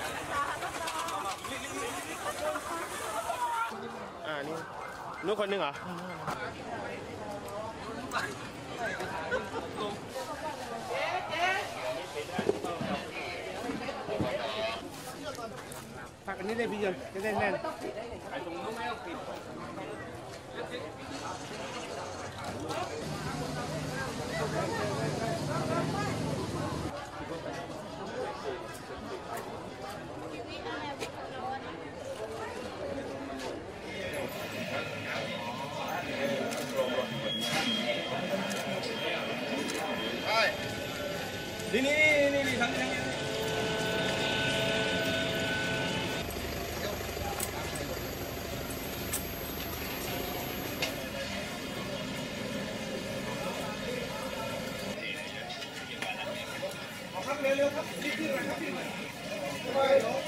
นี่นู้นคนหนึ่งเหรอผักอันนี้ได้พี่ยนจะได้แน่นไอ้ตรงนู้นไม่ต้องปิดนี่ทั้งนี้ครับเร็วๆครับรีบๆเลยครับพี่